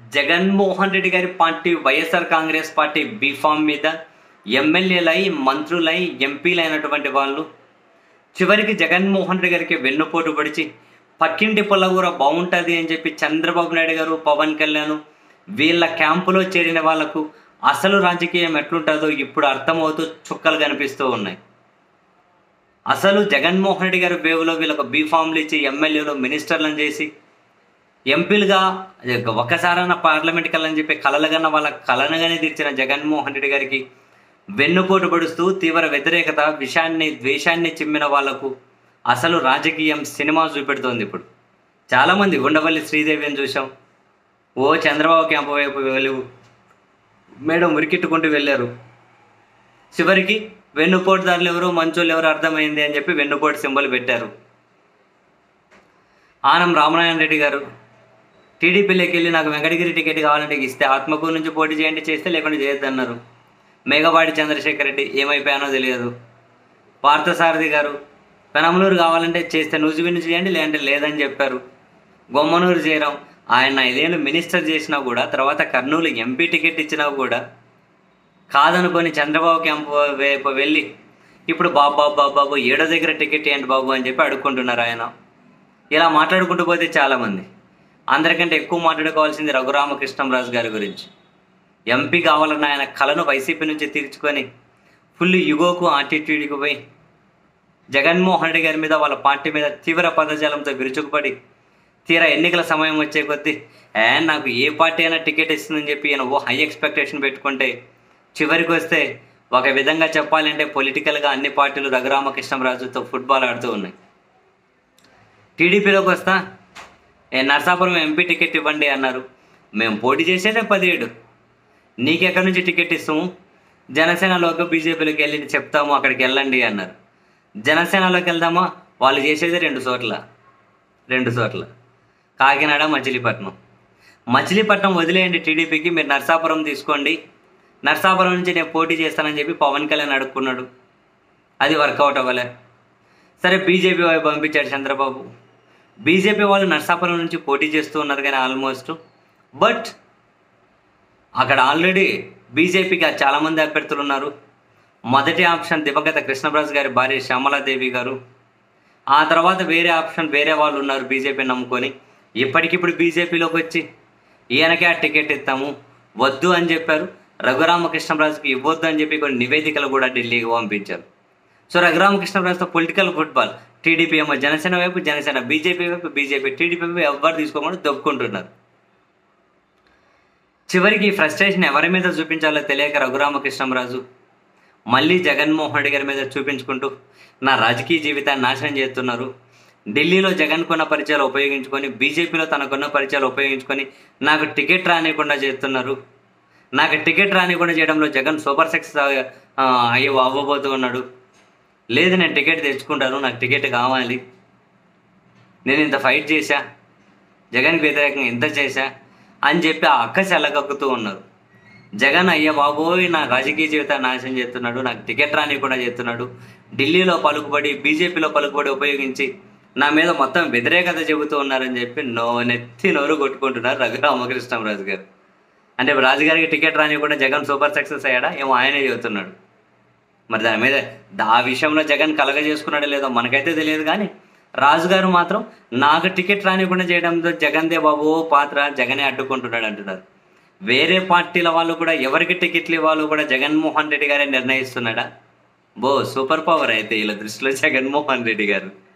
జగన్మోహన్ రెడ్డి గారి party YSR Congress party B form మీద ఎమ్మెల్యేలై మంత్రులై ఎంపీలైనటువంటి వాళ్ళు చివరికి జగన్మోహన్ రెడ్డి గారికి వెన్నుపోటు పడిచి పక్కింటి పుల్లగూర బాగుంటుంది అని చెప్పి చంద్రబాబు నాయుడు గారు, పవన్ కళ్యాణ్ వీళ్ళ క్యాంపులో చేరిన వాళ్లకు అసలు రాజకీయం ఎట్లుంటుందో ఇప్పుడు అర్థమవుతూ చుక్కలు కనిపిస్తూ ఉన్నాయి. అసలు జగన్మోహన్ రెడ్డి గారి వేవులో వీళ్ళకు బీఫామ్లు ఇచ్చి ఎమ్మెల్యేలు మినిస్టర్లను చేసి ఎంపీలుగా ఒక్కసారైనా పార్లమెంట్కి వెళ్ళని చెప్పి కలలుగన్న వాళ్ళ కలనగానే తీర్చిన జగన్మోహన్ రెడ్డి గారికి వెన్నుపోటు పడుస్తూ తీవ్ర వ్యతిరేకత, ద్వేషాన్ని చిమ్మిన వాళ్లకు అసలు రాజకీయం సినిమా చూపెడుతోంది. ఇప్పుడు చాలామంది ఉండవల్లి శ్రీదేవిని చూసాం, ఓ చంద్రబాబు క్యాంపు వైపు వెలుగు మేడం ఉరికిట్టుకుంటూ వెళ్ళారు. చివరికి వెన్నుపోటుదారులు ఎవరు మంచోళ్ళు ఎవరు అర్థమైంది అని చెప్పి వెన్నుపోటు సింబల్ పెట్టారు. ఆనం రామనారాయణ రెడ్డి గారు టీడీపీలోకి వెళ్ళి నాకు వెంకటగిరి టికెట్ కావాలంటే ఇస్తే ఆత్మకూరు నుంచి పోటీ చేయండి, చేస్తే లేకుండా చేయొద్దన్నారు. మేఘవాడి చంద్రశేఖర్ రెడ్డి ఏమైపోయానో తెలియదు. పార్థసారథి గారు పెనమలూరు కావాలంటే చేస్తే నూజివీ నుంచి చేయండి లేదంటే లేదని చెప్పారు. గొమ్మనూరు జయరాం ఆయన 5 ఏళ్ళు మినిస్టర్ చేసినా కూడా తర్వాత కర్నూలు ఎంపీ టికెట్ ఇచ్చినా కూడా కాదనుకొని చంద్రబాబు క్యాంపు వైపు వెళ్ళి ఇప్పుడు బాబు 7వ దగ్గర టికెట్ ఏంటి బాబు అని చెప్పి అడుక్కుంటున్నారు ఆయన. ఇలా మాట్లాడుకుంటూ పోతే చాలామంది. అందరికంటే ఎక్కువ మాట్లాడుకోవాల్సింది రఘురామకృష్ణంరాజు గారి గురించి. ఎంపీ కావాలన్న ఆయన కళను వైసీపీ నుంచి తీర్చుకొని ఫుల్ యుగోకు ఆటిట్యూడ్కి పోయి జగన్మోహన్ రెడ్డి గారి మీద వాళ్ళ పార్టీ మీద తీవ్ర పదజాలంతో విరుచుకుపడి తీరా ఎన్నికల సమయం వచ్చే కొద్దీ నాకు ఏ పార్టీ అయినా టికెట్ ఇస్తుందని చెప్పి ఈయన హై ఎక్స్పెక్టేషన్ పెట్టుకుంటే చివరికి వస్తే ఒక విధంగా చెప్పాలంటే పొలిటికల్గా అన్ని పార్టీలు రఘురామకృష్ణంరాజుతో ఫుట్బాల్ ఆడుతూ ఉన్నాయి. టీడీపీలోకి వస్తా నర్సాపురం ఎంపీ టికెట్ ఇవ్వండి అన్నారు. మేము పోటీ చేసేదే 17, నీకెక్కడి నుంచి టికెట్ ఇస్తాము, జనసేనలోకి బీజేపీలోకి వెళ్ళి చెప్తాము అక్కడికి వెళ్ళండి అన్నారు. జనసేనలోకి వెళ్దామా, వాళ్ళు చేసేది 2 చోట్ల కాకినాడ, మచిలీపట్నం వదిలేయండి టీడీపీకి, మీరు నర్సాపురం తీసుకోండి, నర్సాపురం నుంచి నేను పోటీ చేస్తానని చెప్పి పవన్ కళ్యాణ్ అడుక్కున్నాడు. అది వర్కౌట్ అవ్వలే. సరే బీజేపీ వైపు పంపించాడు చంద్రబాబు. బీజేపీ వాళ్ళు నర్సాపురం నుంచి పోటీ చేస్తూ ఉన్నారు కానీ ఆల్మోస్ట్, బట్ అక్కడ ఆల్రెడీ బీజేపీకి చాలామంది అభ్యర్థులు ఉన్నారు. మొదటి ఆప్షన్ దివంగత కృష్ణరాజు గారి భార్య శ్యామలాదేవి గారు. ఆ తర్వాత వేరే వాళ్ళు ఉన్నారు బీజేపీని నమ్ముకొని. ఇప్పటికిప్పుడు బీజేపీలోకి వచ్చి ఈయనకే ఆ టికెట్ ఇస్తాము వద్దు అని చెప్పారు. రఘురామకృష్ణరాజుకి ఇవ్వద్దు అని చెప్పి కొన్ని నివేదికలు కూడా ఢిల్లీకి పంపించారు. సో రఘురామకృష్ణరాజుతో పొలిటికల్ ఫుట్బాల్. టీడీపీ ఏమో జనసేన వైపు, జనసేన బీజేపీ వైపు, బీజేపీ టీడీపీ వైపు ఎవ్వరు తీసుకోకుండా దొప్పుకుంటున్నారు. చివరికి ఫ్రస్ట్రేషన్ ఎవరి మీద చూపించాలో తెలియక రఘురామకృష్ణరాజు మళ్ళీ జగన్మోహన్ రెడ్డి గారి మీద చూపించుకుంటూ నా రాజకీయ జీవితాన్ని నాశనం చేస్తున్నారు. ఢిల్లీలో జగన్కున్న పరిచయాలు ఉపయోగించుకొని, బీజేపీలో తనకున్న పరిచయాలు ఉపయోగించుకొని నాకు టికెట్ రానివ్వకుండా చేస్తున్నారు. నాకు టికెట్ రానివ్వకుండా చేయడంలో జగన్ సూపర్ సక్సెస్ అవ్వబోతూ ఉన్నాడు. లేదు నేను టికెట్ తెచ్చుకుంటాను, నాకు టికెట్ కావాలి, నేను ఇంత ఫైట్ చేశా, జగన్కి వ్యతిరేకంగా ఇంత చేశా అని చెప్పి ఆ అక్కసి అల్లగక్కుతూ ఉన్నారు. జగన్ అయ్య బాబోయ్ నా రాజకీయ జీవితాన్ని నాశనం చేస్తున్నాడు, నాకు టికెట్ రానివ్వకుండా చేస్తున్నాడు, ఢిల్లీలో పలుకుబడి బీజేపీలో పలుకుబడి ఉపయోగించి నా మీద మొత్తం వ్యతిరేకత చెబుతూ ఉన్నారని చెప్పి నెత్తి నోరు కొట్టుకుంటున్నారు రఘురామకృష్ణరాజు గారు. అంటే రాజుగారికి టికెట్ రానివ్వకుండా జగన్ సూపర్ సక్సెస్ అయ్యాడా ఏమో ఆయనే చెబుతున్నాడు. మరి దాని మీద ఆ విషయంలో జగన్ కలగజేసుకున్నాడో లేదో మనకైతే తెలియదు, కానీ రాజుగారు మాత్రం నాకు టికెట్ రానివ్వకుండా చేయడంతో జగన్దే బాబు పాత్ర, జగనే అడ్డుకుంటున్నాడు అంటున్నారు. వేరే పార్టీల వాళ్ళు కూడా ఎవరికి టికెట్లు ఇవ్వాలో కూడా జగన్మోహన్ రెడ్డి గారే నిర్ణయిస్తున్నాడా? సూపర్ పవర్ అయితే వీళ్ళ దృష్టిలో జగన్మోహన్ రెడ్డి గారు.